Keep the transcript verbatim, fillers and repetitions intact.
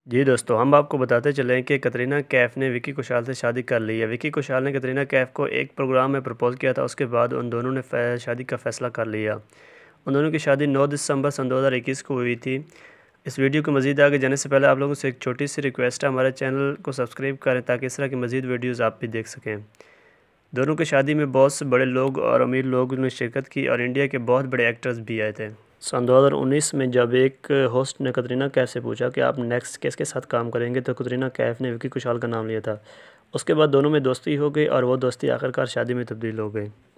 जी दोस्तों, हम आपको बताते चलें कि कतरीना कैफ़ ने विक्की कौशाल से शादी कर ली है। विक्की कौशाल ने कतरीना कैफ़ को एक प्रोग्राम में प्रपोज़ किया था, उसके बाद उन दोनों ने शादी का फ़ैसला कर लिया। उन दोनों की शादी नौ दिसंबर सन दो हज़ार इक्कीस को हुई थी। इस वीडियो को मज़ीद आगे जाने से पहले आप लोगों से एक छोटी सी रिक्वेस्ट है, हमारे चैनल को सब्सक्राइब करें ताकि इस तरह की मज़ीद वीडियोज़ आप भी देख सकें। दोनों की शादी में बहुत से बड़े लोग और अमीर लोग ने शिरकत की और इंडिया के बहुत बड़े एक्टर्स भी आए थे। सन दो हज़ार उन्नीस में जब एक होस्ट ने कतरीना कैफ से पूछा कि आप नेक्स्ट किसके साथ काम करेंगे, तो कतरीना कैफ ने विक्की कौशाल का नाम लिया था। उसके बाद दोनों में दोस्ती हो गई और वो दोस्ती आखिरकार शादी में तब्दील हो गई।